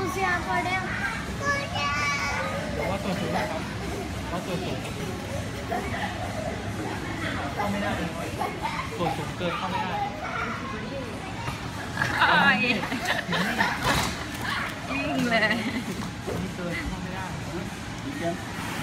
ว่าตัวสูงนะครับว่าตัวสูงเข้าไม่ได้เลยตัวสูงเกินเข้าไม่ได้วิ่งเลยนี่เกินเข้าไม่ได้